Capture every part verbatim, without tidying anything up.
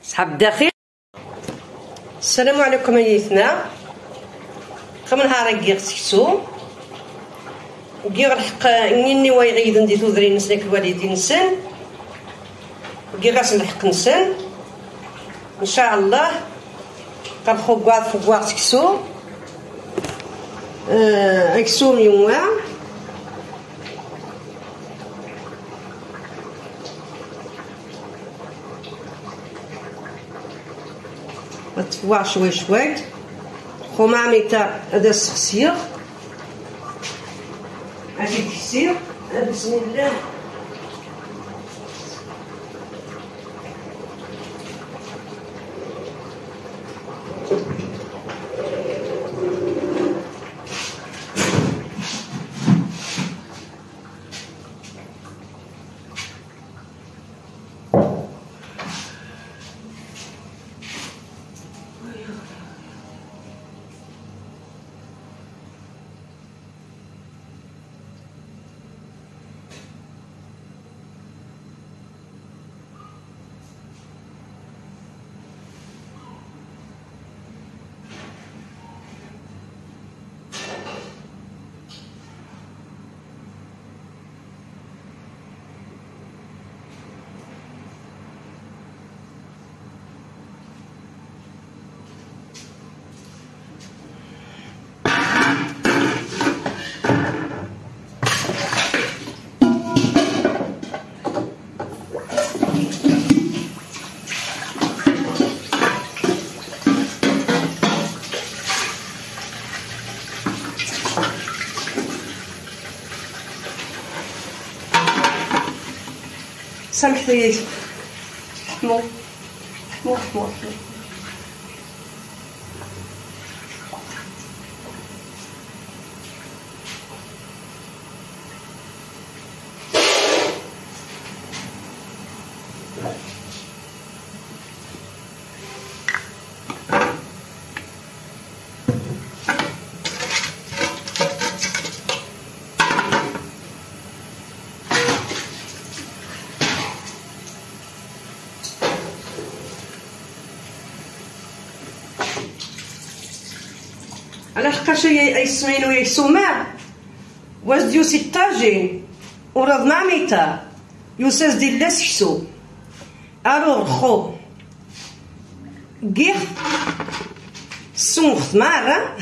صحاب الداخل. السلام عليكم ايتنا. خم نهار كيغ سكسو كيغ الحق نيني ويعيد ندي تودري نسلك الوالدين نسن كيغ غاس الحق نسن ان شاء الله قد خوكوات فوكوات سكسو اه اكسو ميوما تفوع شوي شوي خو مامي تا هذا السخسير هادي تكسير بسم الله. سامحني حمو حمو حمو حمو على حقاش يسمينو يسوما واش ديو ستاجين وراد معميتا يوساس ديال لا سكسو الوغ خو كيغ سونخت مارا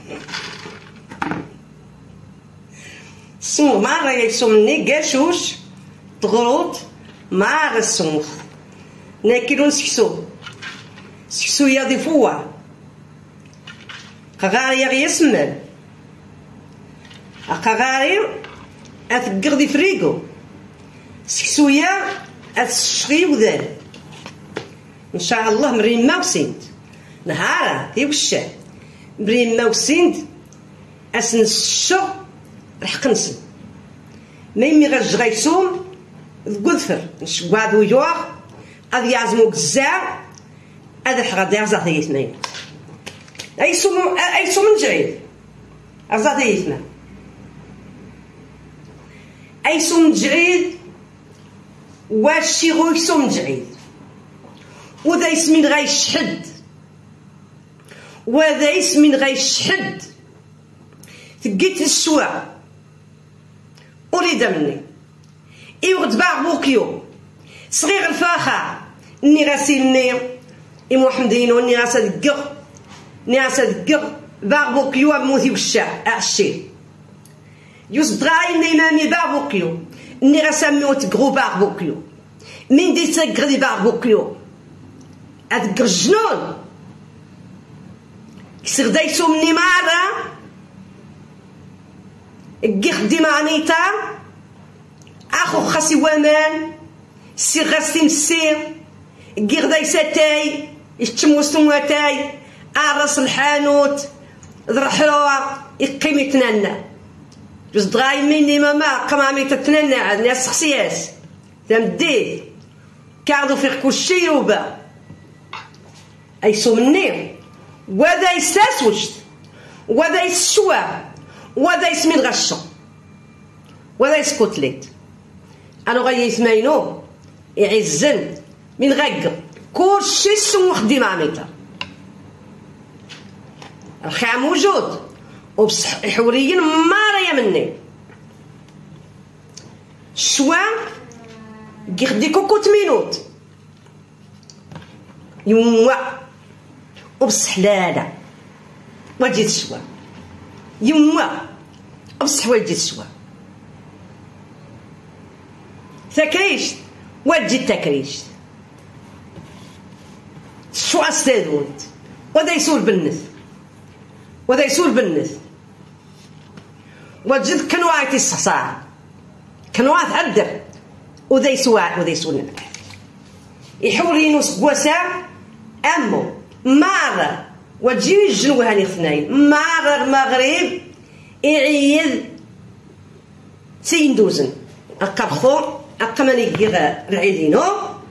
سونغ مارا يسومني كاشوش تغروط مارا سونخ ناكلون سكسو سكسو يا دي فوا قغاري غي يسمل قغاري اثقر دي فريقو سكسويا اثشغي وذال ان شاء الله مرين ما وسنت نهارا دي وشا مرين ما وسنت اسن الشغ رح قنسن ما يمي غير جغيسوم ذقذفر نشقواد ويوغ اذ يعزمو كزاع اذا حغاد يعزا ثي اثنين اي سوم اي سوم جعيد ارزا ثي اثنين اي سوم جعيد واشي غو يسوم جعيد وذا يسمين غاي شحد وذا يسمين غاي شحد ثقيت السوا اريد مني ايوغد باغ بوكيو صغير الفاخر اني غاسيلني اي محمدين واني غاسا دقغ اني غاسا دقغ باغ بوكيو موثي وشا اعشي يوس دغاي اني مامي باغ بوكيو اني غاساميو تقغو باغ بوكيو من دي تقغ دي باغ بوكيو ادقغ الجنون كسر دايسو مني مارا كيخ ديما عنيتا اخو خاسي وامان سي غاسي مسير كيخ دايساتاي يشتمو سمواتاي اراس الحانوت ذرحلوها يقيم يتنانا جوز دغاي مني ماما قمامي تتنانا عاد ناس شخصياس تمديت كاردو في كلشي يوبا ايسو مني وذا يستاسوشت وذا يسشوا وذا يسمي الغشة وذا يسكوتليت أنا غاية يسمينو يعزن من غق كلشي سموخ ديناميتر. الخيار موجود وبصح حوريين ما رايا مني شوا يخدي كوكوت مينوت يوا وبصح لا لا وجيت شوا يوا وبصح وجيت شوا تكريش وجيت تكريش شو استاذونت وذا يسول بالنث وذا يسول بالنث وجد كانوا عايتي الصحصاع كانوا عايت وذا يسوع وذا يسول يحول ينوس بواسع امو مارة وتجي الجنوة هاني اثنين مارة المغرب يعيد سيندوزن اقبخو اقمني العيدينو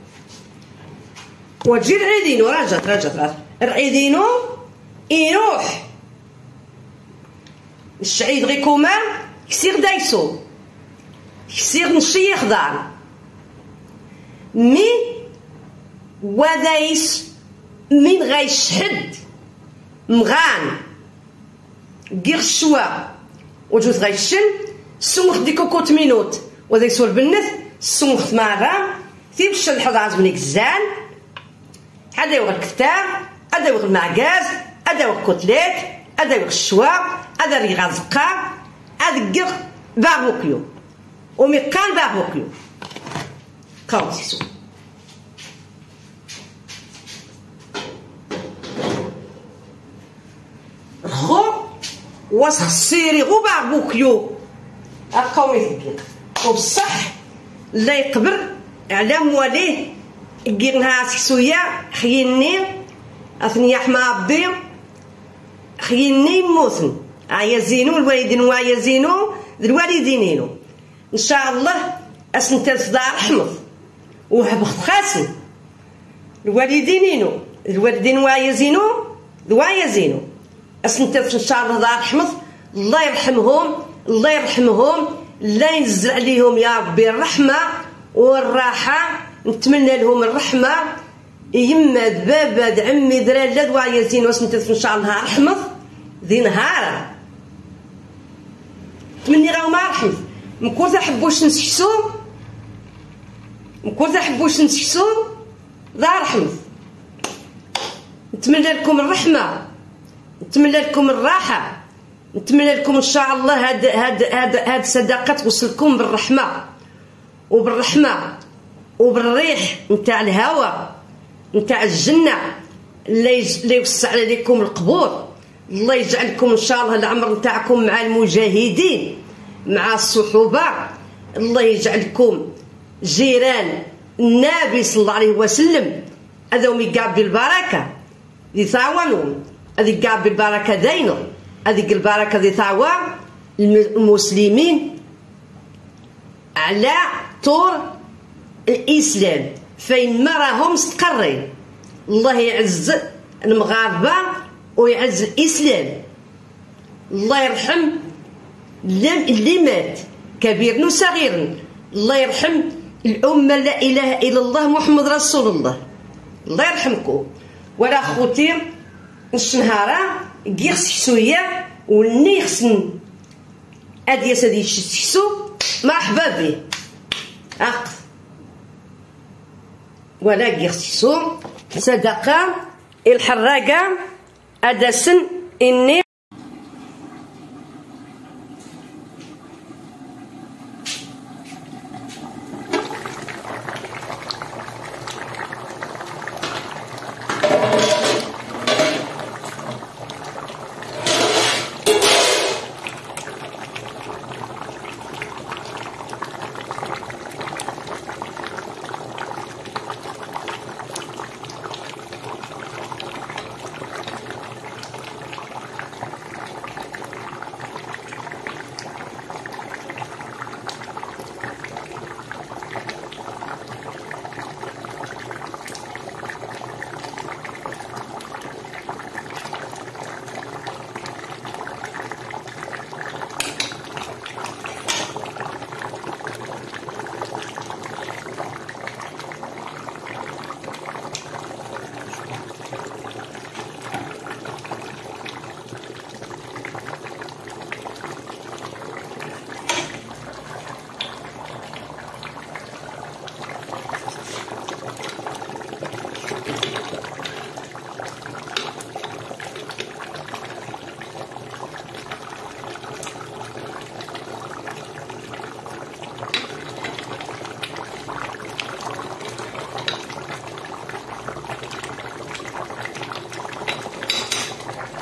وتجي العيدينو راجت راجت العيدينو يروح الشعيد غي كومان يصير دايسو يصير نشي يخضع مي ودايس من غيشحد مغان غير شوا وجوز غيشن سمخ دي كوكوت مينوت وذا يسول بالنث سمخ مرة تيمشي الحظ عزمني كزان هذا يوغ الكتاب هذا يوغ المعكاز هذا يوغ كوتليت هذا يوغ الشوا هذا ريغا زقا هذا غير باربوكيو ومي كان باربوكيو كاو سيسو خو واسخ سيري غو باربوكيو اقاومي تقيق وبصح لا يقبر على مواليه كيرنها سكسويا خيني اثنيا حما ربي خيني موثن عيا زينو الوالدين وعيا زينو الوالدينينو ان شاء الله اسنت الفضاء رحمه وهبخت خاسن الوالدينينو الوالدين وعيا زينو وعيا زينو اسنت ان شاء الله الفضاء رحمه الله يرحمهم الله يرحمهم لا ينزل عليهم يا ربي الرحمه والراحه نتمنى لهم الرحمه يما بابا عمي درا دوا يزين واسنت ان شاء الله رحمه ذي نهار تمني راهو ما رحمه مكون تحبوش نسكسو مكون تحبوش نسكسو ذا رحمه نتمنى لكم الرحمه نتمنى لكم الراحه نتمنى لكم ان شاء الله هاد هاد هاد هاد صداقه توصلكم بالرحمه وبالرحمه وبالريح نتاع الهواء نتاع الجنه اللي يوسع عليكم القبور الله يجعلكم ان شاء الله العمر نتاعكم مع المجاهدين مع الصحوبه الله يجعلكم جيران النبي صلى الله عليه وسلم هذا ميقاب بالبركه يثاونوا هذه قاب بالبركه دينو هذه البركه دي ثاوى المسلمين على طور الاسلام فين ما راهم مستقرين الله يعز المغاربه ويعز الاسلام الله يرحم اللي مات كبير وصغير الله يرحم الامه لا اله الا الله محمد رسول الله الله يرحمكم ولا خوتي الشنهاره كير سكسويا وني خصن ادي سادي سكسو مرحبا به اق ولا كير سكسو صدقه الحراقه ادسن اني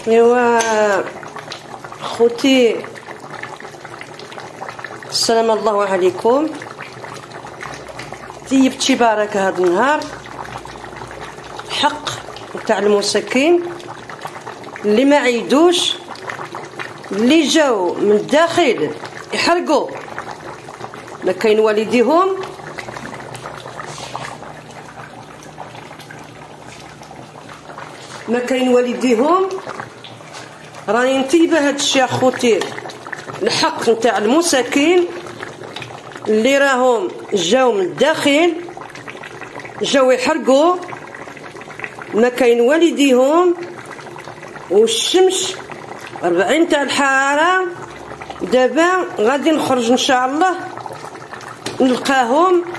ايوا خوتي، السلام الله عليكم. طيبتي بارك هذا النهار حق تاع المساكين اللي ما عيدوش، اللي جاو من الداخل يحرقوا، ما كاين والديهم ما كاين والديهم راني نطيبه هاد الشيء اخوتي، الحق نتاع المساكين اللي راهم جاو من الداخل، جاو يحرقوا، ما كاين والديهم، والشمس أربعين تاع الحرارة. دابا غادي نخرج ان شاء الله نلقاهم،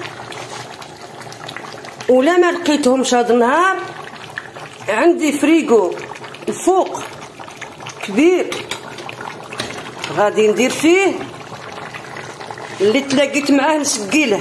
ولا ما لقيتهمش هذا النهار عندي فريقو الفوق كبير غادي ندير فيه اللي تلاقيت معاه نسقيله.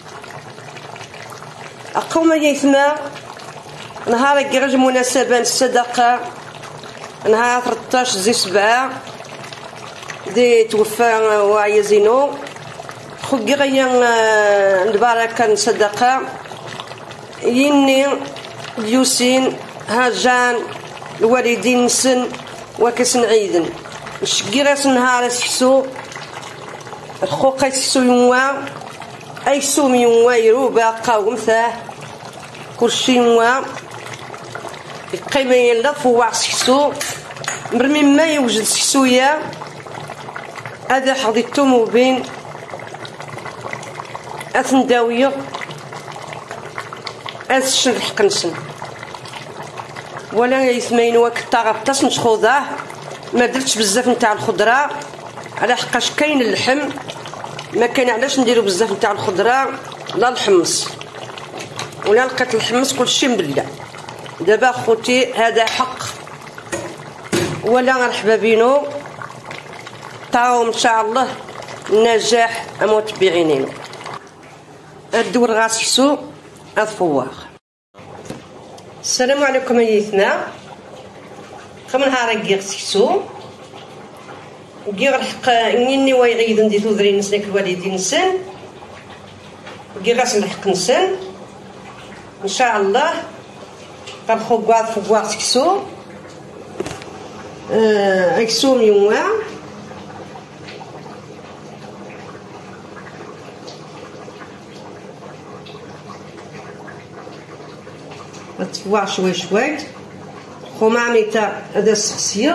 اقوم يثما نهار غير مناسبه الصدقه، نهار ثلاثطاش زي سبعة دي توفى واعي زينو خوكي غيا البركه الصدقه يني اليوسين هاجان الوالدين نسن وكسن عيدن نشكي راس نهار سحسو الخوقه سحسو يوا اي سوم يوا يروبا قاوم ثاه كلشي يوا القيمه يلا فوا سحسو مرمي ما يوجد سحسويا هذا حضيتو بين اثنداويه اسشن الحقنسن ولا يثمين وقت طاغطاس نشخوضاه. ما درتش بزاف نتاع الخضره على حقاش كاين اللحم، ما كاين علاش نديرو بزاف نتاع الخضره، لا الحمص ولا لقيت الحمص كلشي مبلع. دابا خوتي هذا حق ولا مرحبا بينو، طاو ان شاء الله النجاح متبعينين. الدور غاسحسو الفواغ. السلام عليكم ايتنا. خم نهار كي سحسو كي الحق اني ويغيد ندي تودري نسلك الوالدين نسن كي غاس نحق نسن ان شاء الله طبخو كواض فواغ سحسو اه اكسوم يوم تفواع شوي شوي خو عميتا هذا السخسير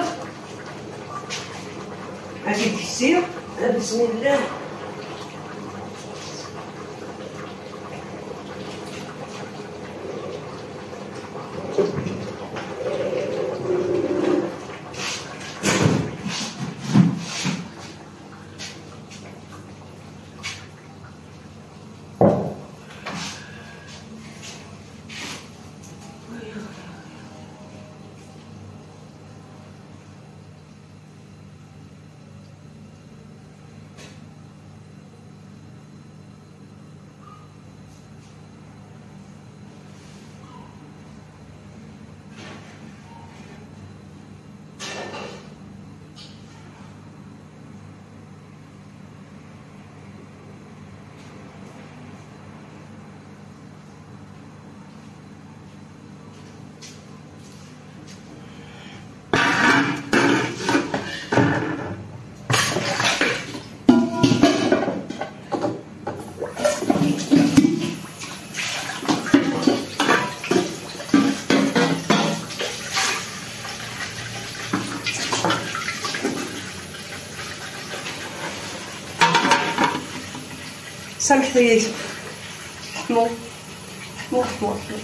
هادي الكسير بسم الله. سامحني حمو حمو حمو حمو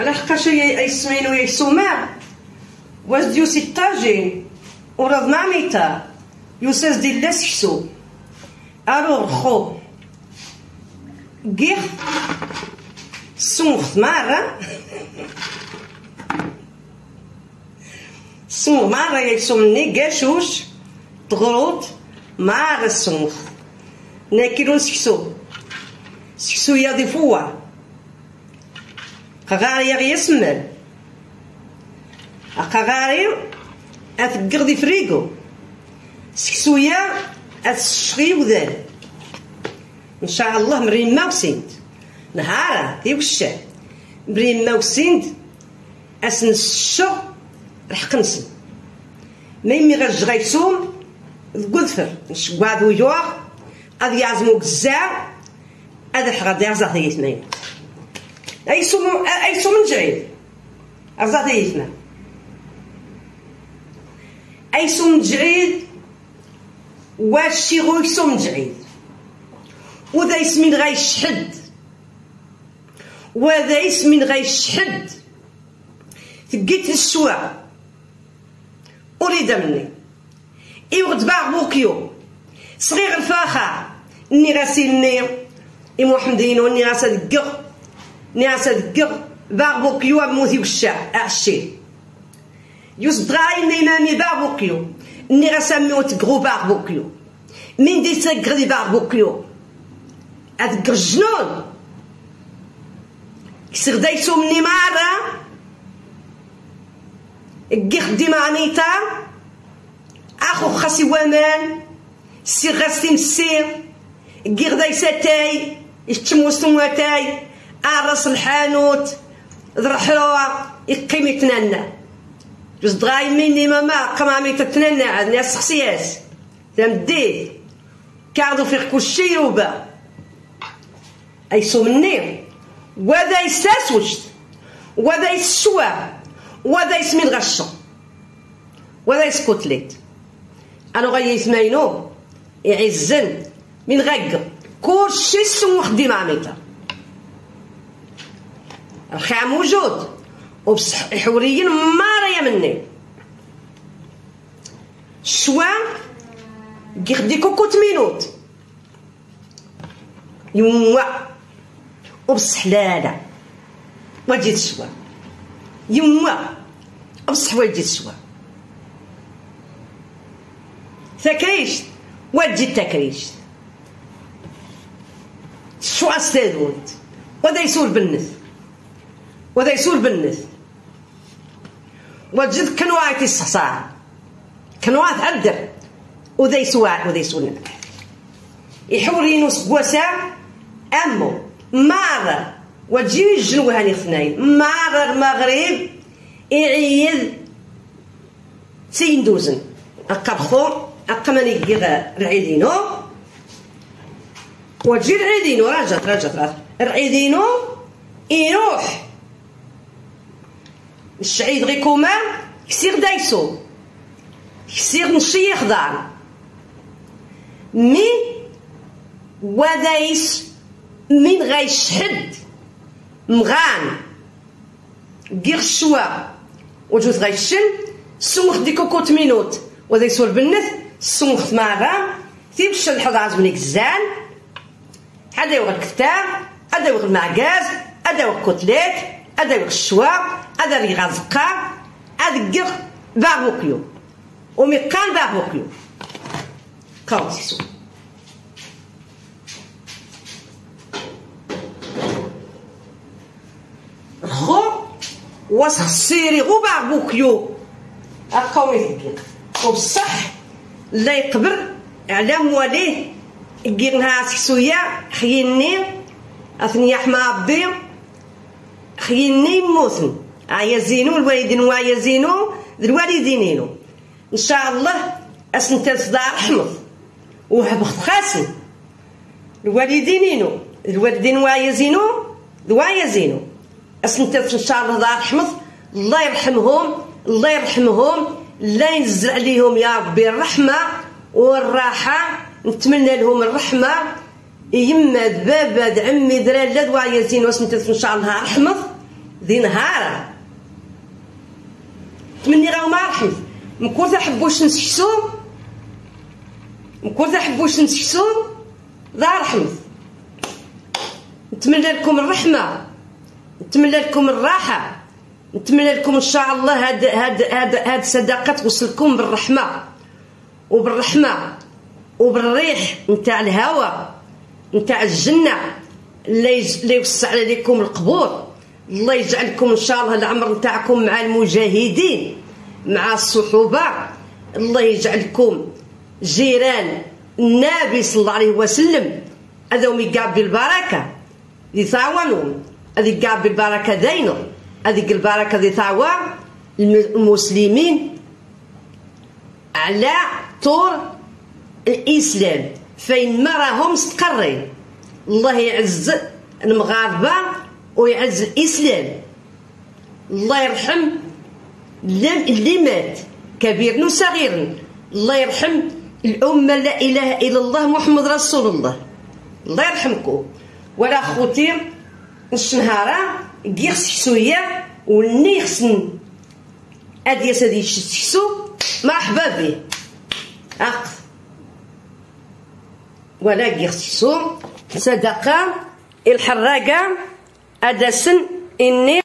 على حقاش يسمينو يسوما واش ديو ستاجين ورض مع ميتا يوساس ديال لا سكسو الوغ خو كيخ سونخ مارا سونخ مارا يسومني كاشوش تغروط مارا سونخ ناكلو سكسو سكسو يا دي فوا قغاري غي يسمل قغاري اثقر دي فريقو سكسويا اثشغي وذال ان شاء الله مرين ما وسنت نهارا دي وشا مرين ما وسنت اسن الشو رح قنسن ميمي غير غيسوم ذكذفر نشقعد ويوغ اذ يعزمو كزاع هذا حغاد يعزا ثيثنين ايسوم ايسوم من جعيد عزا ثيثنا ايسوم جعيد واشي غو يسوم جعيد وذا يسمين غيشحد وذا يسمين غيشحد ثقيت السوا اريد مني ايوغ تباع بوكيو صغير الفاخر اني غاسيلني اي محمدينو اني غاسا دقغ اني غاسا دقغ باغ بوكيو موثي وشا اعشي يوسف دغاي اني مامي باغ بوكيو اني غاساميو تقغو باغ بوكيو من دي تقغ دي باغ بوكيو ادقغ الجنون كسر دايسو مني مارا كي خديمة عنيتا اخو خاسي وامان سير غاسي مسير كي غدا يساتاي يشتم وسطواتاي عرس الحانوت ذرحلوه يقيم يتننى جوز دغاي مني ماما كما عمي تتننى عاد ناس شخصيات تمديت كاردو في كلشي يوبا ايسو مني وذا يستاسوش وذا يسشوا وذا يسمي الغشة وذا يسكوتليت انا غاي يسمينو يعزن من غق كلشي سمو خديم عميتا الخيام موجود وبصح حوريين ما رايا مني شوا كي خدي كوكوت مينوت يوا وبصح لا لا وجيت شوا يوا بصح وجيت شوا ثكريش وجيت تكريش شوا استاذونت وذا يسول بالنث وذا يسول بالنث وجد كنواعي الصحصاع كنواعي تعدر وذا يسوع وذا يسول يحورينو سقواسا امو مارا وتجي الجنوة هاني اثنين مارا المغرب يعيد سيندوزن اقا بخور اقا ماني كيغا العيدينو وتجي العيدينو راجت راجت راجت العيدينو يروح الشعيد غي كوما كسير دايسو كسير نشي يخضع مي ودايس من غيشحد مغان كير شوا وجوز غيشن سمخ دي كوكوت مينوت وذا يسول بالنث سمخ مارا تيمش الحظ عزمني كزان هذا يوغ الكتاب هذا يوغ المعكاز هذا يوغ كوتليت هذا يوغ الشوا هذا اللي غازقا هذا كير باربوكيو وميقان باربوكيو كاوسيسو خو وسخ السيري غو باربوكيو هاكا ويثقل وبصح لا يقبر على مواليه كيرنها سكسويا خيني اثنيا حماضي خيني موثن عيا زينو الوالدين وعيا زينو الوالدينينو ان شاء الله اسنت صداع حمض وهبخت خاسن الوالدينينو الوالدين وعيا زينو وعيا زينو اسنت ان شاء الله ضاع حمض الله يرحمهم الله يرحمهم لا ينزل عليهم يا ربي الرحمه والراحه نتمنى لهم الرحمه يما بابا عمي درا لا دوا يزين واسنت ان شاء الله رحمه ذي نهار تمني غاو ما رحمت مكور تحبوش نسكسو مكور تحبوش نسكسو ذا رحمت. نتمنى لكم الرحمة، نتمنى لكم الراحة، نتمنى لكم ان شاء الله هاد هاد هاد هاد الصدقه توصلكم بالرحمه وبالرحمه وبالريح نتاع الهواء نتاع الجنه اللي يوسع عليكم القبور. الله يجعلكم ان شاء الله العمر نتاعكم مع المجاهدين مع الصحوبه. الله يجعلكم جيران النبي صلى الله عليه وسلم. هذا يقاب بالبركه يتعاونون، هذا يقاب بالبركه دينو، هذيك البركه ذي تعوى المسلمين على طور الاسلام فين ما راهم مستقرين. الله يعز المغاربه ويعز الاسلام. الله يرحم اللي مات كبير وصغير. الله يرحم الامه لا اله الا الله محمد رسول الله. الله يرحمكم. ولا خوتي الشنهاره كيخس حسويا وني خصن ادي سادي تحسو مرحبا به اق ولا كيخسو صدقه الحراقه ادسن اني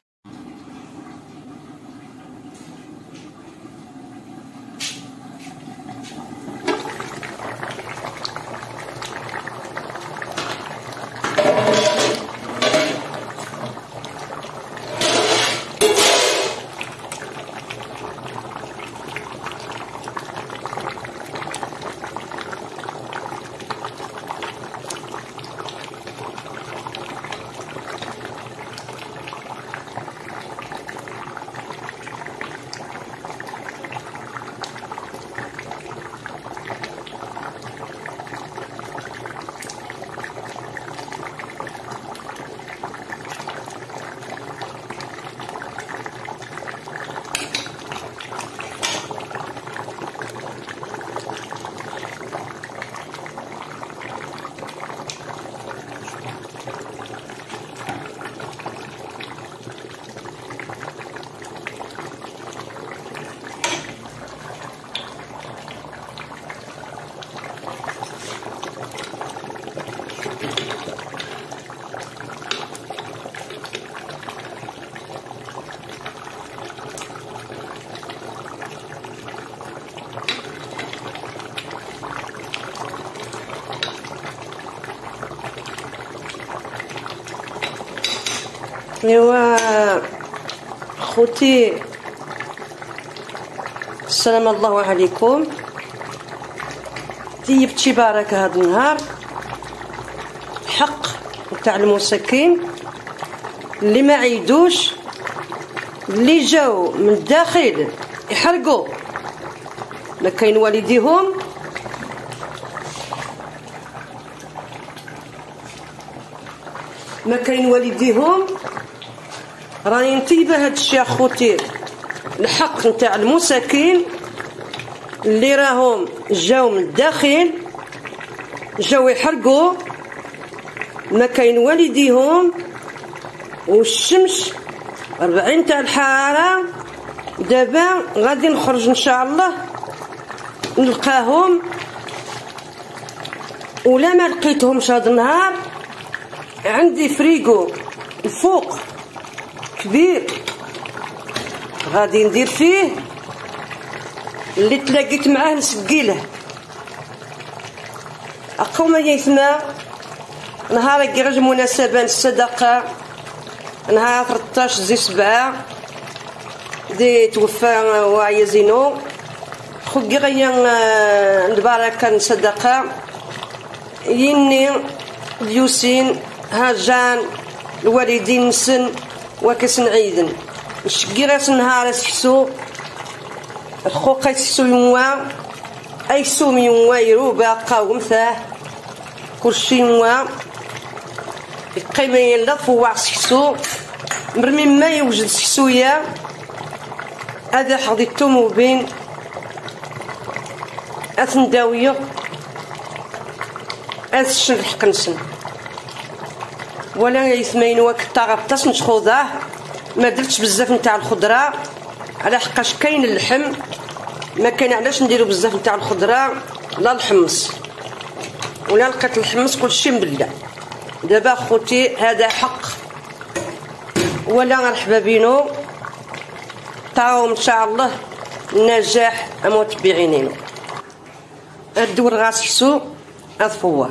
ايوا خوتي السلام الله عليكم. طيبت شي بركه هذا النهار حق تاع المساكين اللي ما عيدوش اللي جاو من الداخل يحرقوا ما كاين والديهم ما كاين والديهم. راني نطيبه هاد الشيء اخوتي الحق نتاع المساكين اللي راهم جاو من الداخل جاو يحرقوا ما كاين والديهم والشمس أربعين تاع الحراره. دابا غادي نخرج ان شاء الله نلقاهم ولا ما لقيتهمش هذا النهار عندي فريقو الفوق كبير غادي ندير فيه اللي تلاقيت معاه نسقيله. اقوم يثنى نهار كيغج مناسبه الصدقه نهار ثلاثطاش زي سبعة دي توفى واعيه زينو خوكي غيا البركه الصدقه يني اليوسين هاجان الوالدين نسن وكسن عيدن نشكي راس النهار سحسو الخوقة سحسو يوا اي سوم يوا يروبا قاوم ثاه كلشي يوا القيمة يلا فوع سحسو مرمي ما يوجد سحسويا هذا حضيتو بين اثنداوية هذا الشرح قنسن ولا يثمين وقت غطاس نشخوضاه ما درتش بزاف نتاع الخضره على حقاش كاين اللحم، ما كاين علاش نديرو بزاف نتاع الخضره لا الحمص ولا لقيت الحمص كلشي مبلع. دابا خوتي هذا حق ولا الحبابينو طاو ان شاء الله النجاح متبعينين. الدور غاسكسو الفواغ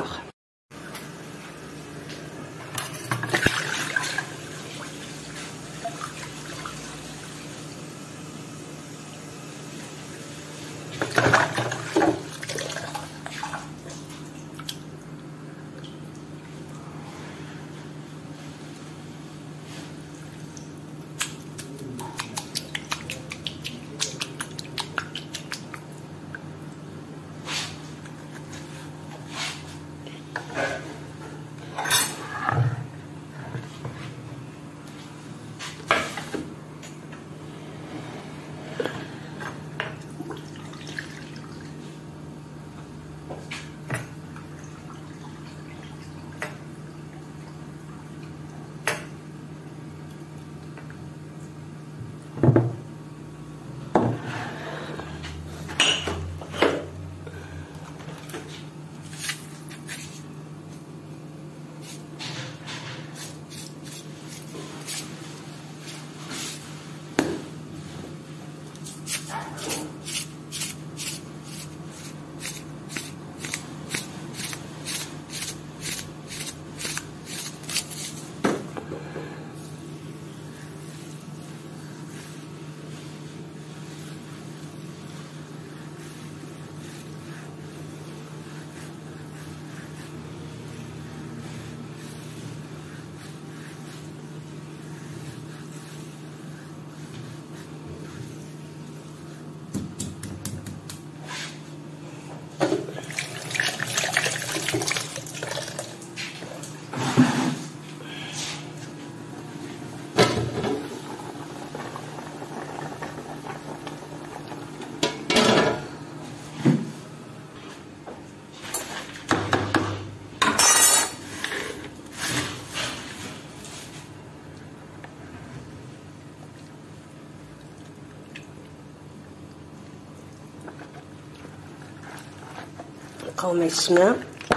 قوم يسمع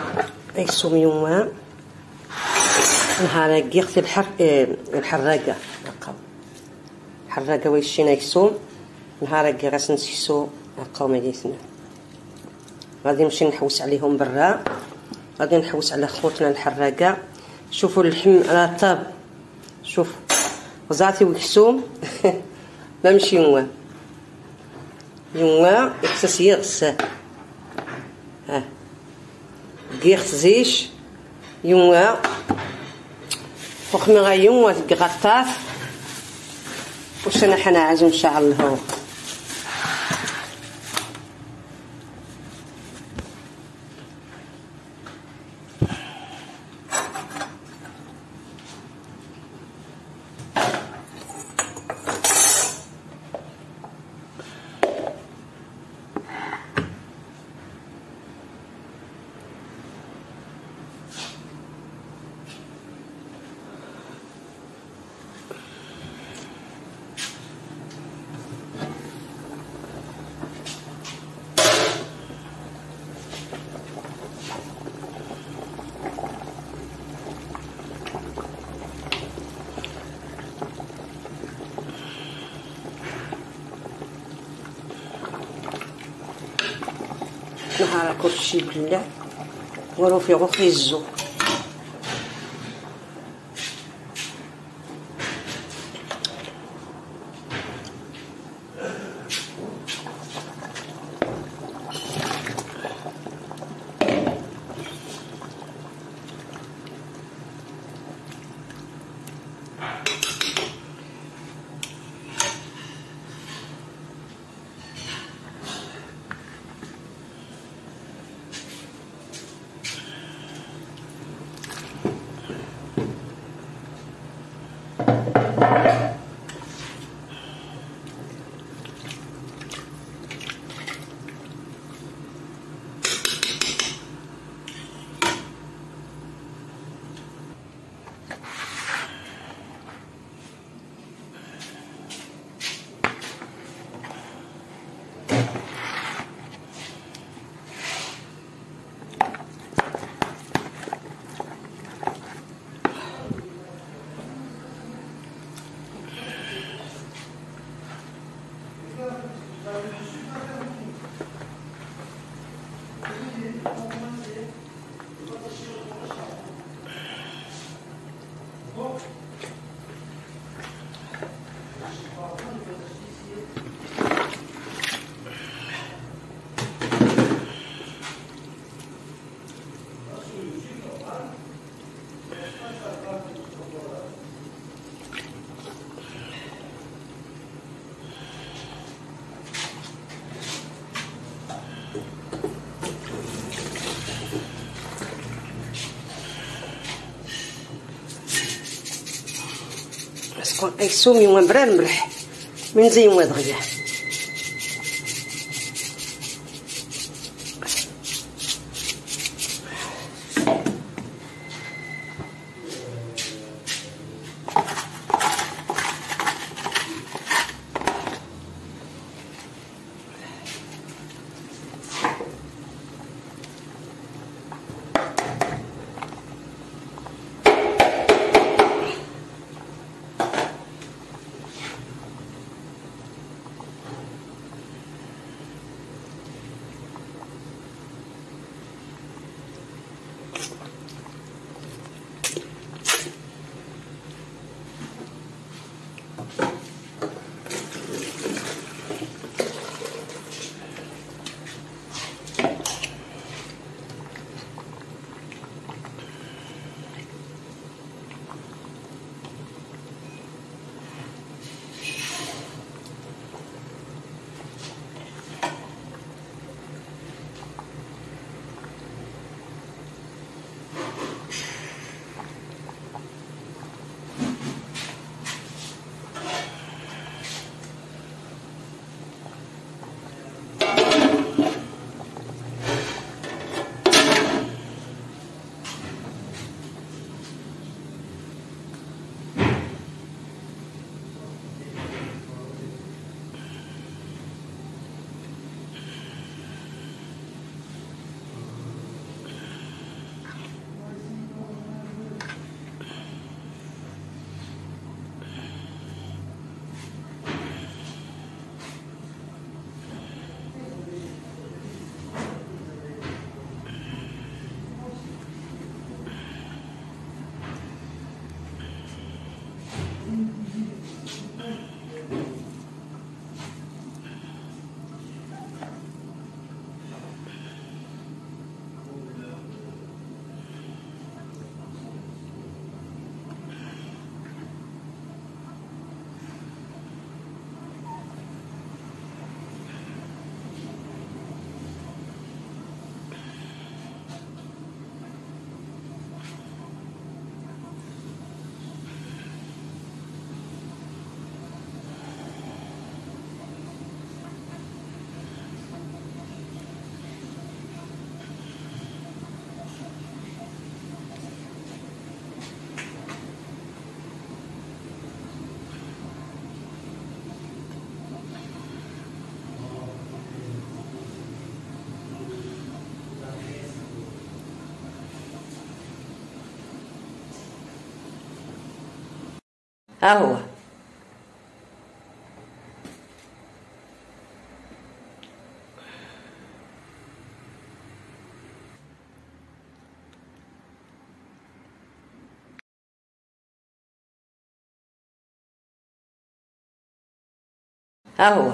يسوم يوم نهار قيقت الحر الحراقة الحراقة ويشينا يسوم نهار قيقت نسيسو قوم يسمع. غادي نمشي نحوس عليهم برا، غادي نحوس على خوتنا الحراقة. شوفوا اللحم على طاب، شوف غزاتي ويكسوم ما مشي يوم يوم يكسس يغسى ها قيخت زيش يوم فوق من غيوم وتقطاف وش انا حنا عازم ان شاء الله. نهار كلشي بلع ورو في غوخي الزو. باسكو ايسومي ومبران ملح من زي ما دغيا ها هو ها هو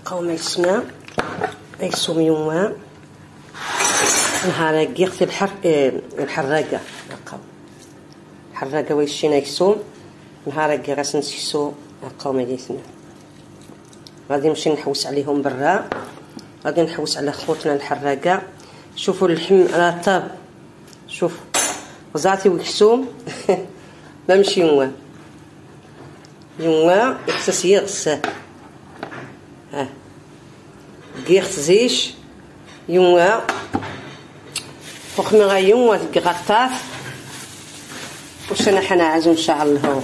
قوم يسمع يسوم يوم نهار يغتي الحر الحراقه قوم الحراقه ويشينا يسوم نهار يغي غاسن سيسو قوم يسمع غادي نمشي نحوس عليهم برا غادي نحوس على خوتنا الحراقه شوفوا اللحم على الطاب شوف وزعتي ويكسوم ما مشي يوم يوم يحسس يغسه ها قيخت زيش يوم فوق من غيوم وتقطات وش انا حنا عازم ان شاء الله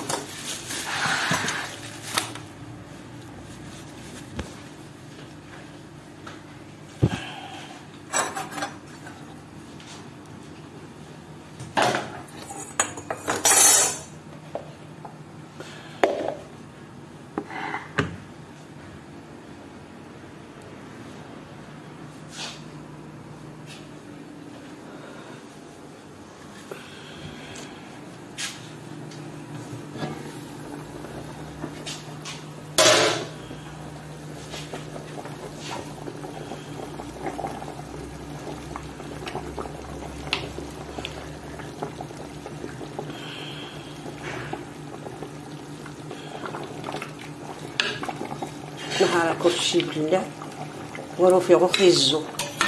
نهار كلشي بلا ورو في غو خيزو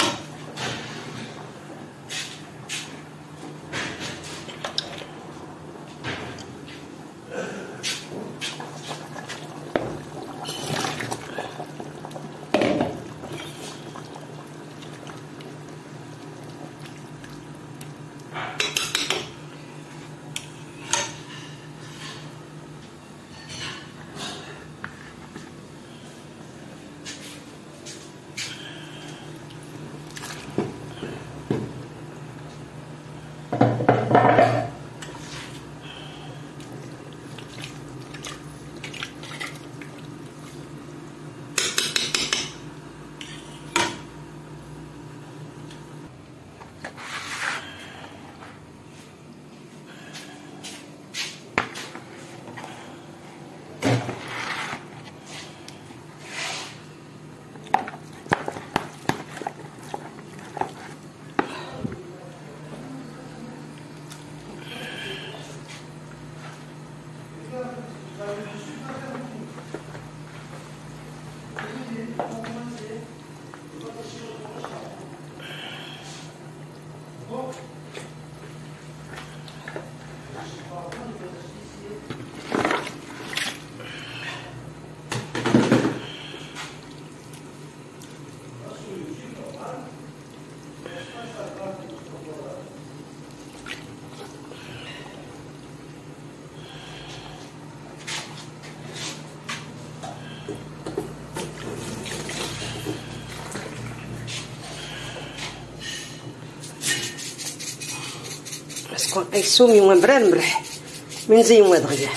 باسكو يسوم يوم بران ملح من زين واد غيا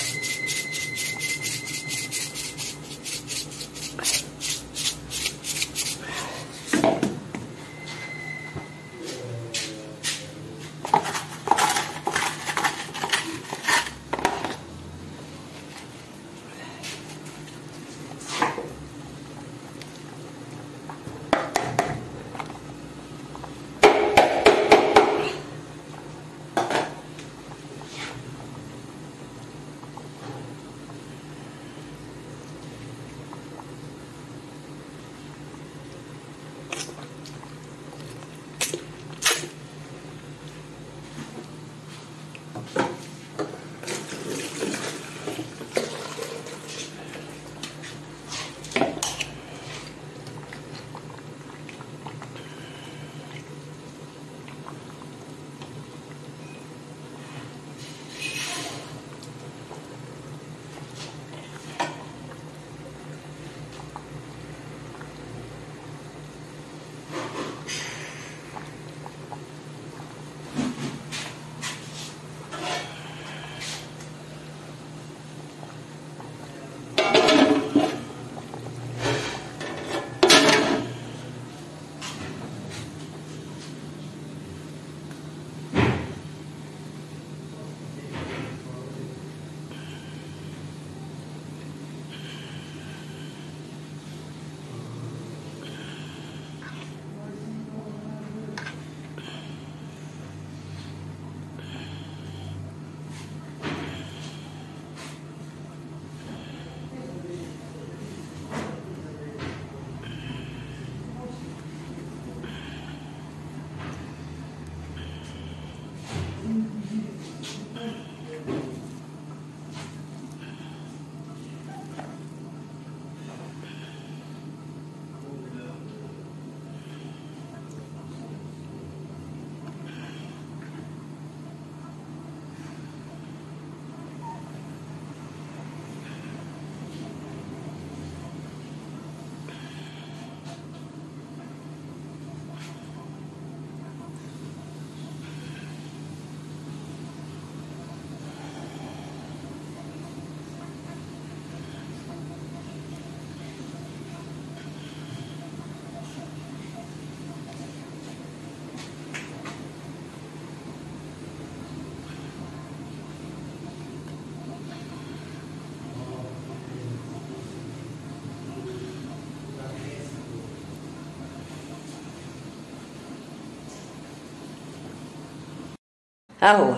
ها هو.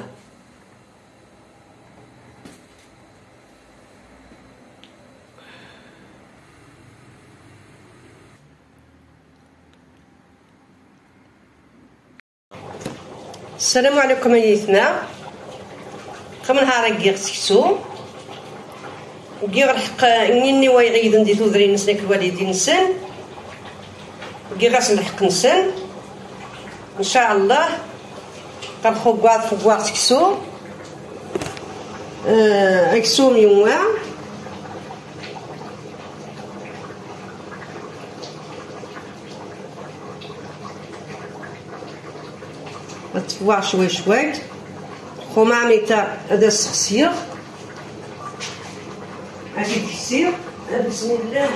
السلام عليكم ايتنا. خم نهار كيغ سكسو كيغ الحق اني ويعيد ندي تودري نسنك الوالدين نسن كيغ غاس الحق نسن ان شاء الله. قال خوكوات فوكوات سكسو اه اكسو ميوما تفوع شوي شوي. خو معميتا هذا السخسير هادي تكسير. بسم الله.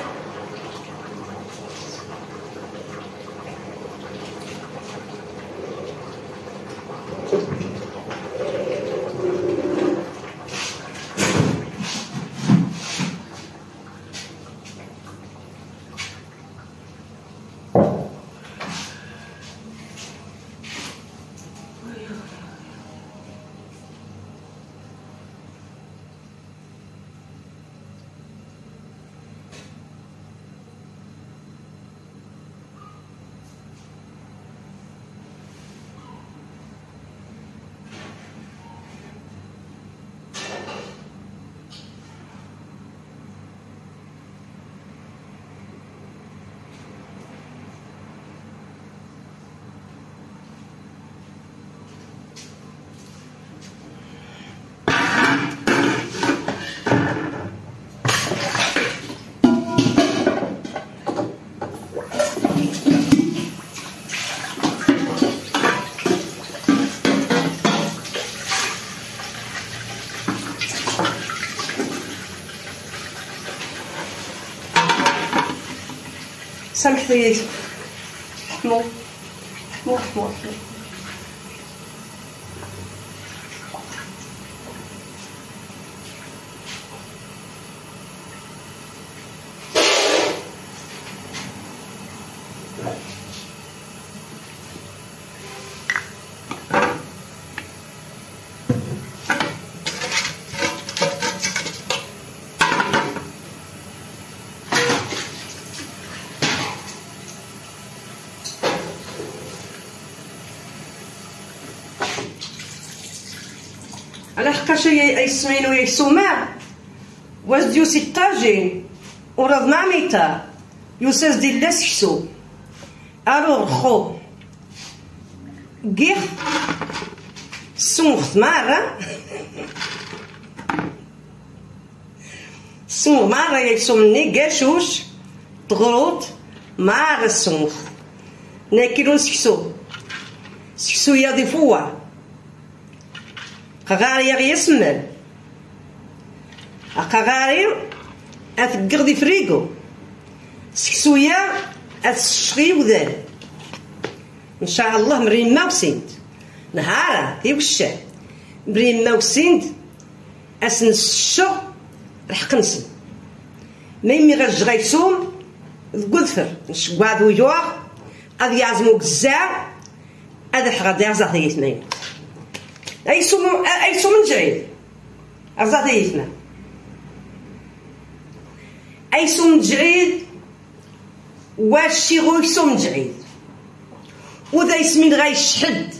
سامحني حمو حمو حمو حمو. على حقاش يسمينو يسوما واش ديو ستاجين وراد معميتا يوساس ديال لا سكسو. الوغ خو كيغ سونغ مارا سونغ مارا يسومني كاشوش تغروط مار السونغ ناكلون سكسو سكسو يا دي فوا قغاري غي يسمل قغاري اثقر دي فريقو سكسويا اثشغي وذال ان شاء الله. مرين ما وسنت نهارا دي وشا مرين ما وسنت اسن الشغ رح قنسن ما يمي غير جغيسوم ذقذفر نشقواد ويوغ اذ يعزمو كزاع اذا حغاد يعزا دي اثنين اي سوم اي سوم جعيد ارزاتيتنا اي سوم جعيد واش شي غو سوم جعيد وذا يسمين غايشحد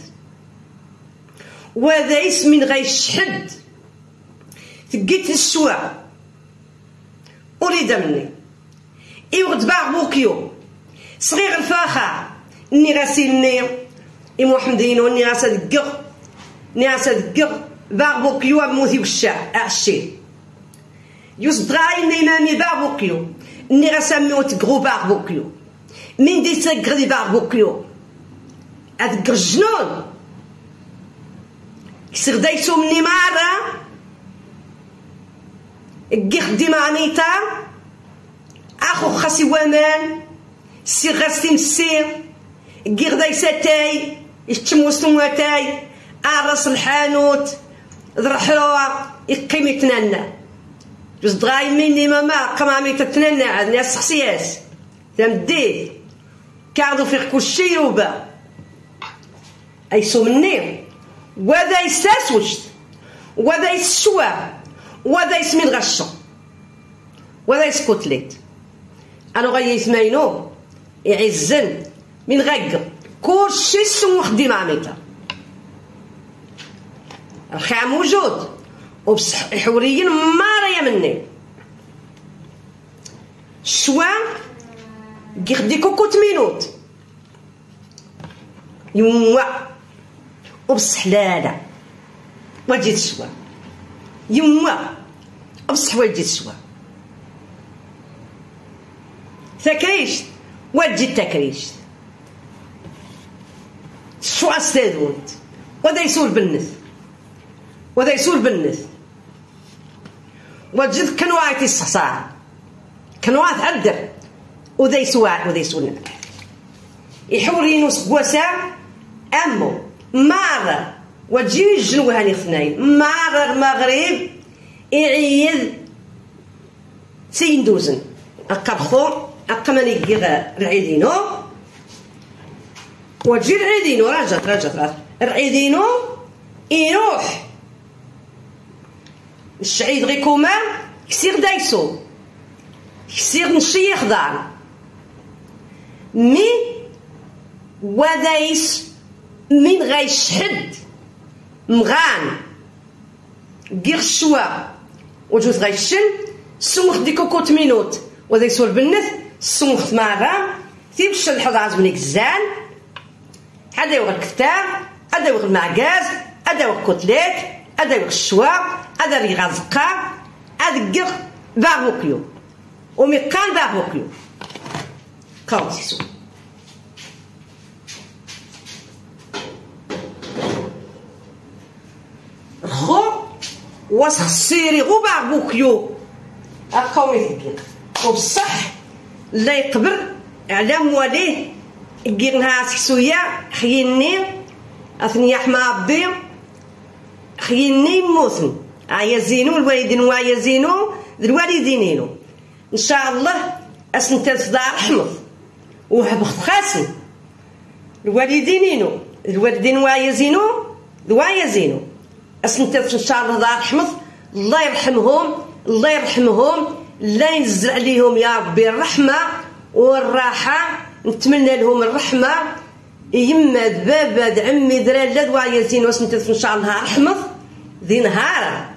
وذا يسمين غايشحد ثقيت الشواع اريد مني ايوغد باغ بوكيو صغير الفاخر اني غاسيلني اي محمدين واني غاسا دقغ ناس دقغ باغ بوكيو موثي وشا اعشي يصدغاي نيمامي باغ بوكيو اني غاساميو تقغو باغ بوكيو من دي تقغ دي باغ بوكيو اذكر الجنون كسر دايسو مني مارا كيخ دي معنيتا اخو خاسي وامان سير غاستي مسير كيغ دايساتاي يشتمو سمواتاي أرس الحانوت ذرحلوها يقيم يتننى جوز دغاي مني ماما قمامي تتننى عاد ناس سخسياس تمديد كاردو فيه كل شي يوبا ايسو مني وذا يستاسوشت وذا يسشوى وذا يسمي الغشة وذا يسكوتليت أنا غاية يسمينو يعزن من غاق كلشي سمو خديم عميتا الخيع موجود وبصح حوريين ما رايا مني شوا كيخدي كوكوت مينوت يوا وبصح لا لا وجيت شوا يوا وبصح وجيت شوا ثكريش وجيت تكريش شو استاذونت وذا يسول بالنث وذا يسول بالنث وجد كانوا عايتي الصحصاع كانوا عايت عدر وذا يسوع وذا يسول يحورينو سقواسا امو مارا وجي يجنو هاني اثنين مارا المغرب يعيد سيندوزن اقرخو اقمني كيغا العيدينو وجي العيدينو رجعت رجعت العيدينو يروح الشعيد غي كوما كسير دايسو كسير نشي يخضع مي وذايس من غيشحد مغان كير شوا وجوز غيشن سمخ دي كوكوت مينوت وذا يسول بالنث سمخ مارا تيمشي الحظ عزمني كزان هذا يوغ الكتاب هذا يوغ المعكاز هذا يوغ كوتليت هذا يوغ الشوا هذا ريغا زقا هذا كير باربوكيو وميقان باربوكيو كاو سيسو خو واسخ السيري غو باربوكيو اقاومي تكين وبصح لا يقبر على مواليه كيرنها سكسويا خيني اثنيا حما ربي خيني موثن عيا زينو الوالدين وعيا زينو الوالدينينو ان شاء الله اسنت تصدع رحمه وهبخت خاسن الوالدينينو الوالدين وعيا زينو وعيا زينو اسنت ان شاء الله ضاع رحمه الله يرحمهم الله يرحمهم لا ينزل عليهم يا ربي الرحمه والراحه نتمنى لهم الرحمه يما بابا عمي درا دوا ياسين واسنت ان شاء الله رحمه ذي نهار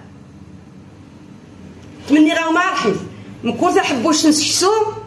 تمني راهو ما رحمه مكون تحبوش نسكسو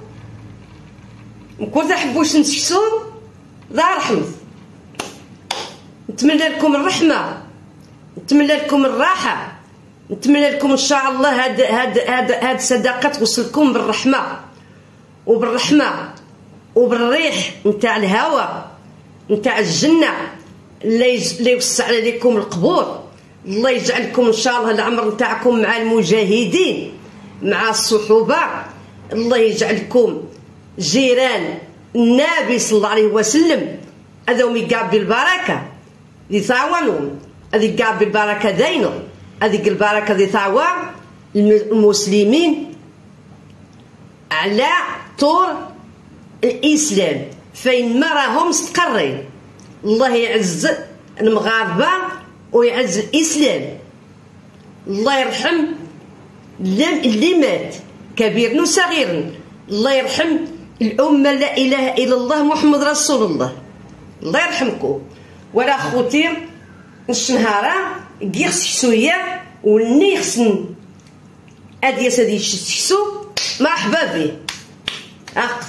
مكون تحبوش نسكسو ذا رحمه نتمنى لكم الرحمه نتمنى لكم الراحه نتمنى لكم ان شاء الله هاد هاد هاد هاد صداقه توصلكم بالرحمه وبالرحمه وبالريح نتاع الهواء نتاع الجنه اللي يوسع عليكم القبور الله يجعلكم ان شاء الله العمر نتاعكم مع المجاهدين مع الصحوبه الله يجعلكم جيران النبي صلى الله عليه وسلم هذا يقاب بالبركه يثاونون هذا يقاب بالبركه دينو هذيك البركه ذي ثاوى المسلمين على طور الاسلام فين ما راهم مستقرين الله يعز المغاربه ويعز الاسلام الله يرحم اللي مات كبير وصغير الله يرحم الامه لا اله الا الله محمد رسول الله الله يرحمكم ولا خوتي الشنهاره كيخ سكسويا وني خصن ادي سادي سكسو مرحبا به اخ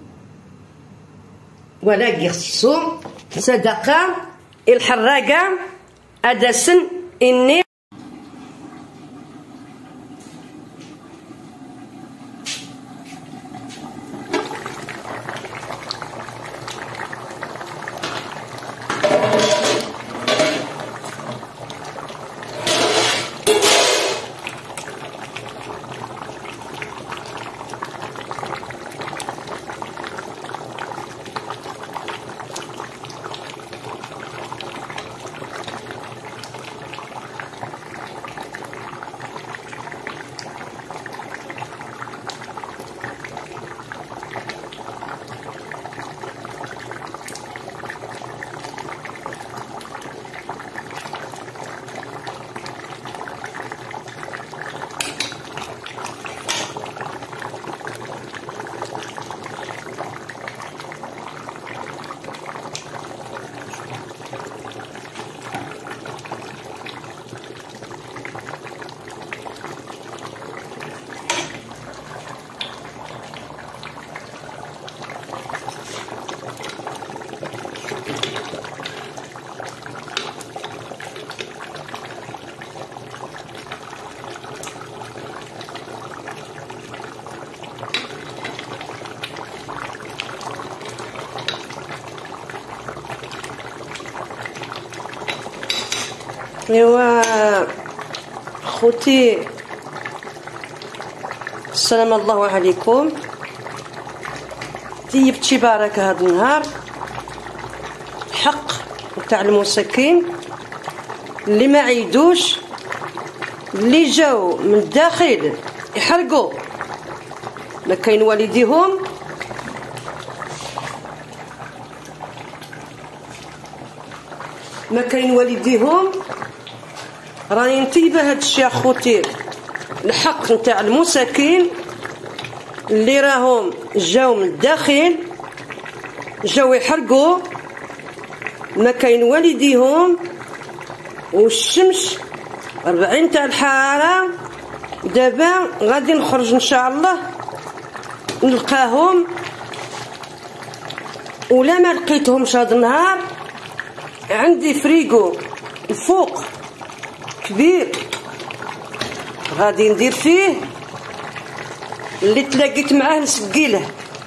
ولا كيخ سكسو صدقه الحراقه ادسن اني ايوا خوتي السلام الله عليكم. طيبت شي بركه هذا النهار حق تاع المساكين اللي ما عيدوش، اللي جاو من الداخل يحرقوا ما كاين والديهم، ما كاين والديهم. راني نطيبه هاد الشيء اخوتي الحق نتاع المساكين اللي راهم جاو من الداخل، جاو يحرقوا ما كاين والديهم، والشمس أربعين تاع الحرارة. دابا غادي نخرج ان شاء الله نلقاهم، ولا ما لقيتهمش هذا النهار عندي فريقو الفوق كبير غادي ندير فيه اللي تلاقيت معاه نسقيله.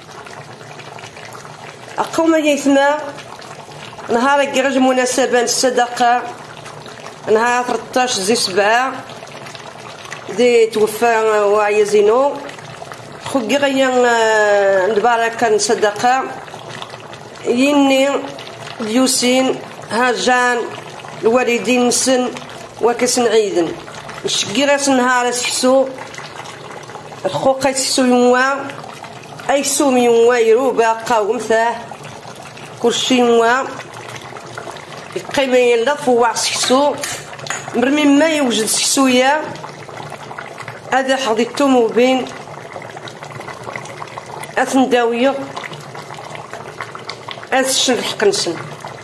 اقوم يثما نهار كيغج مناسبه الصدقه نهار ثلاثطاش زي سبعة دي توفى واعي زينو خوكي غيا البركه نصدقه يني اليوسين هاجان الوالدين نسن وكسن عيدن نشكي راس نهار سحسو الخوقه سحسو يوا اي سوم يوا يروبا قاوم ثاه كلشي يوا القيمه يلا فوا سحسو مرمي ما يوجد سحسويا هذا حضيتو مبين اثنداويه اثشن الحقنسن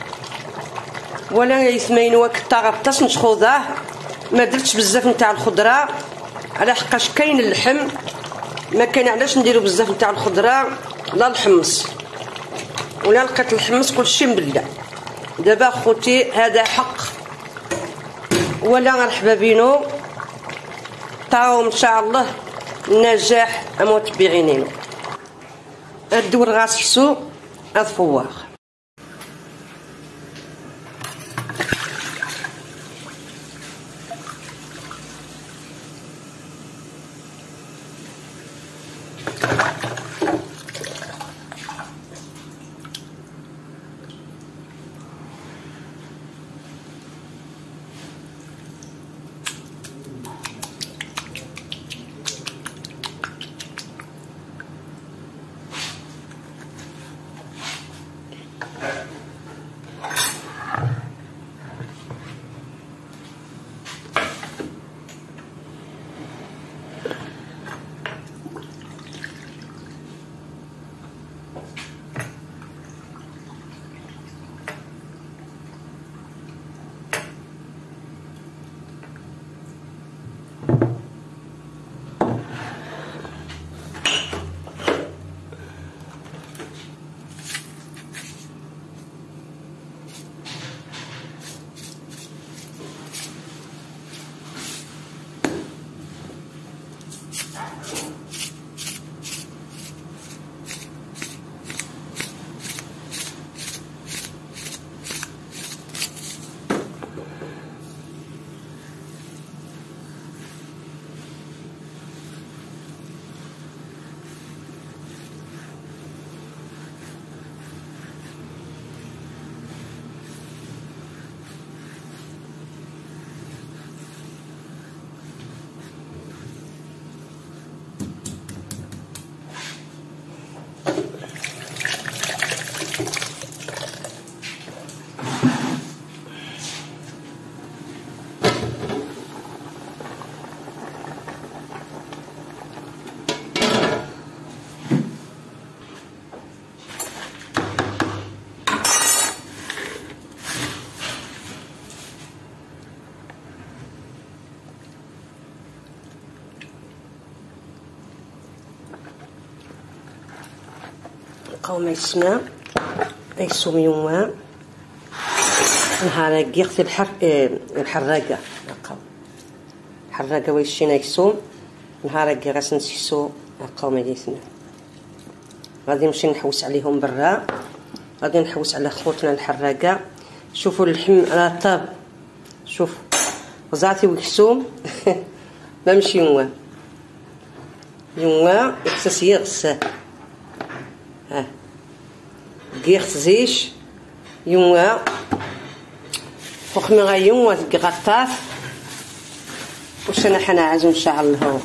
ولا يثمين وقت طاغطاس نشخوضاه ما درتش بزاف نتاع الخضره على حقاش كاين اللحم ما كاين علاش نديرو بزاف نتاع الخضره لا الحمص ولا لقيت الحمص كلشي مبلع. دابا خوتي هذا حق ولا مرحبا بينو طاو ان شاء الله النجاح متبعينينو. الدور غاسحسو الفواغ قوم يسمع يسوم يوم نهار يغسل الحر الحراقه قوم حراقه ويشينا يسوم نهار غاسن نسيسو قوم يسمع. غادي نمشي نحوس عليهم برا، غادي نحوس على خوتنا الحراقه. شوفوا اللحم على طاب، شوف غزاتي ويكسوم بمشي يوا يوا يخصص يغس ها قيخت زيش يوا فوق من غيوم وتقطاف وش انا حنا عازو ان شاء الله.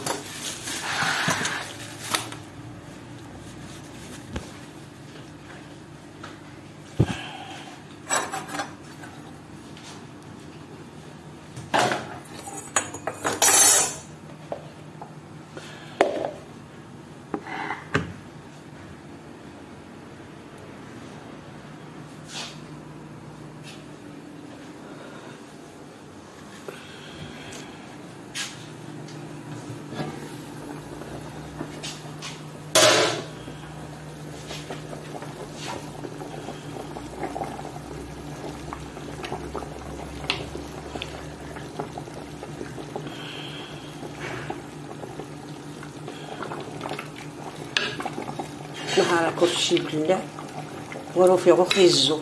نهار كلشي بالله ورو في غو خيزو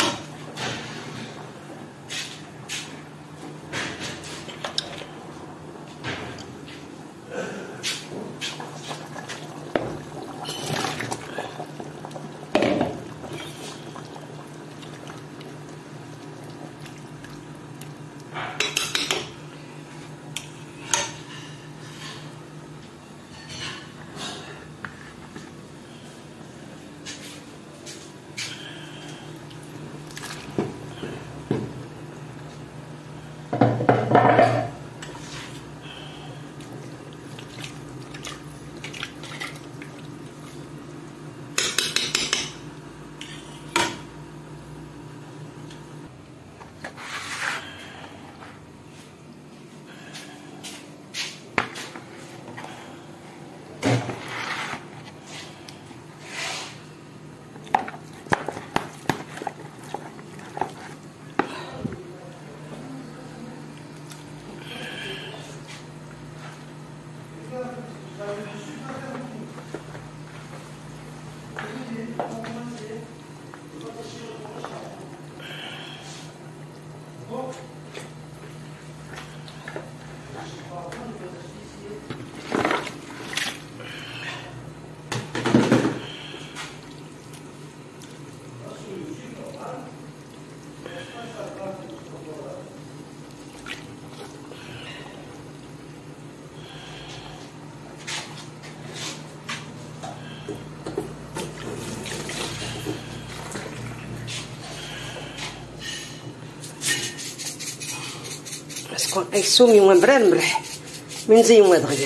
كون ايسوم يوم بران ملح من زي يوم دغيا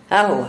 ها هو.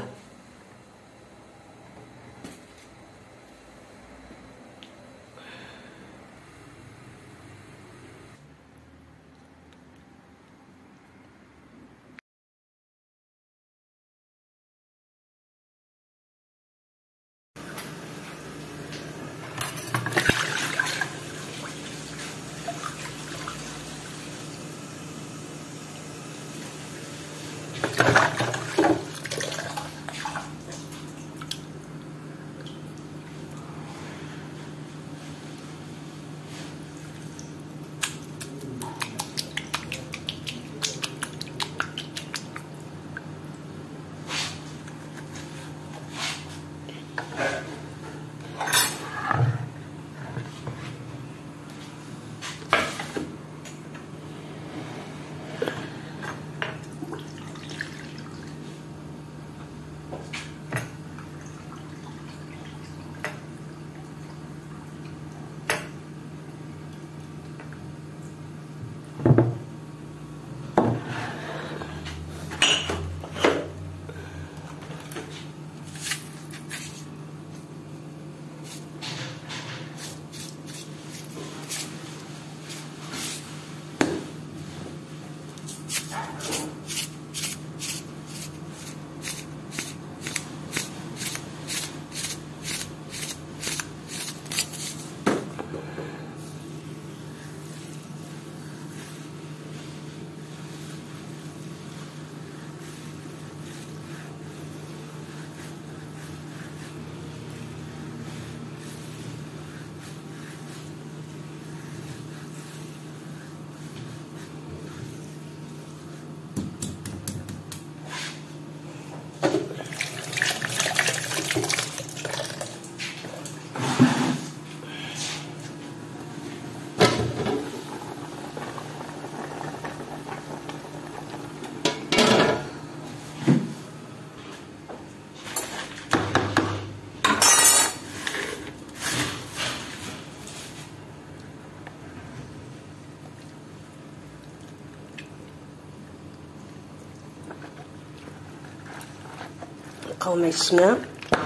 قوم يسمع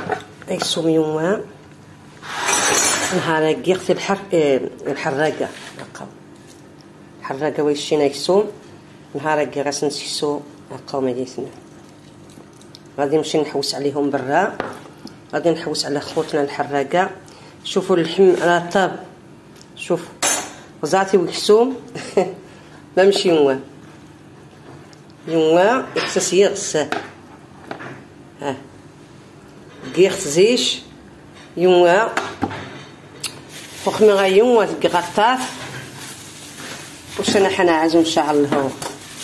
يسوم يوم نهار يغسل الحر الحراقة قوم حراقة ويشينا يسوم نهار يغسل نسيسو قوم يسمع غادي نمشي نحوس عليهم برا غادي نحوس على خوتنا الحراقة. شوفوا اللحم على الطاب شوف غزاتي ويكسوم ما مشي يوم يوم يخصص يغسل ها قيخت زيش يوم فوق ما غيوم تقطاف وش انا حنا عازم ان شاء الله.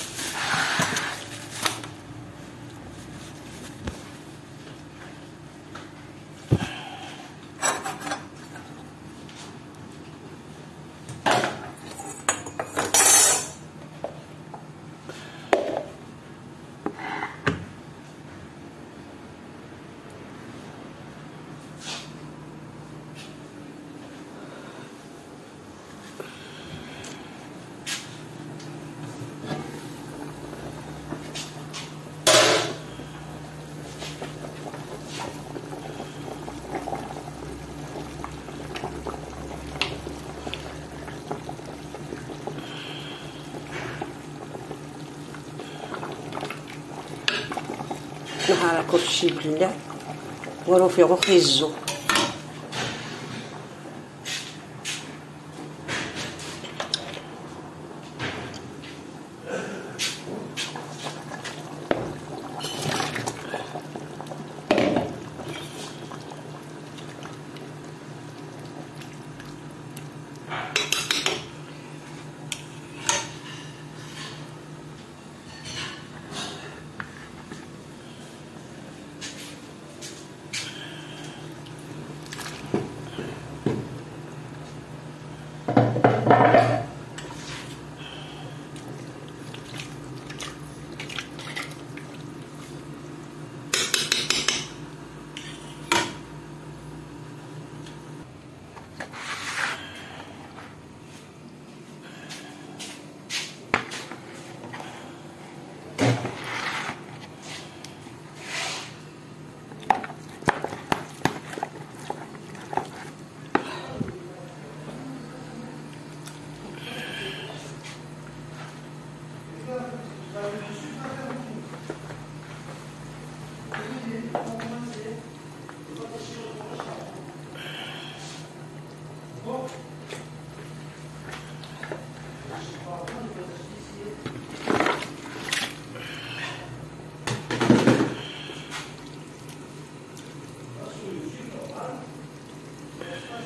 نهار كلشي بلا ورو في غو خيزو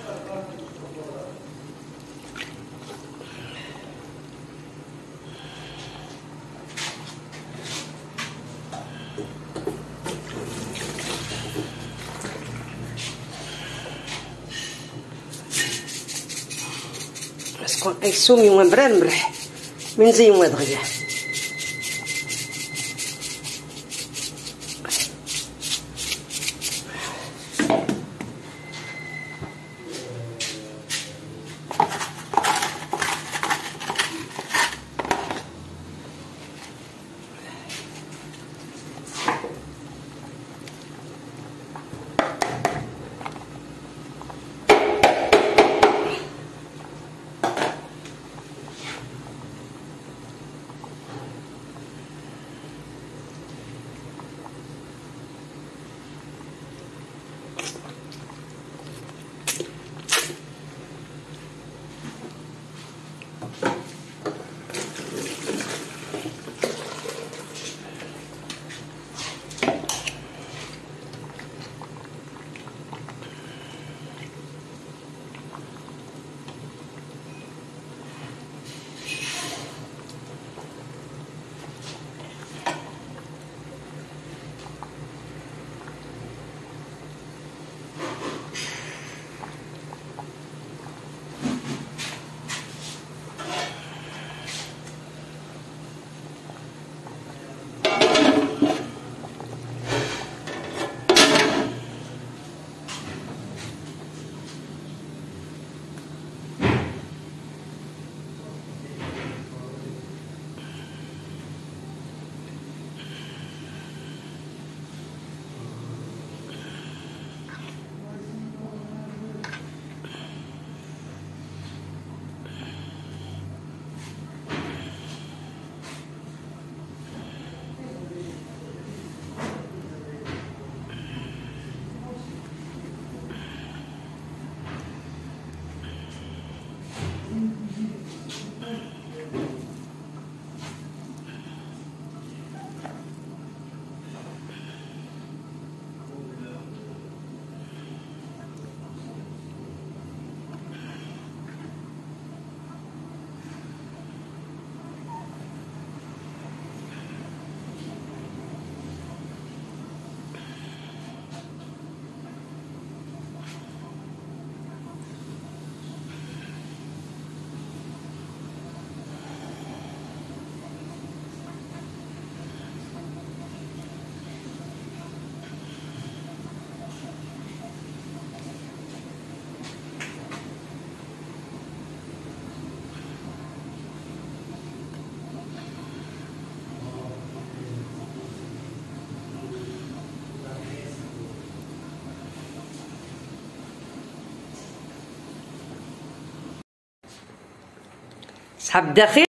باسكو ايسومي وان بران ملح من زين واد غيا. صحاب الداخل.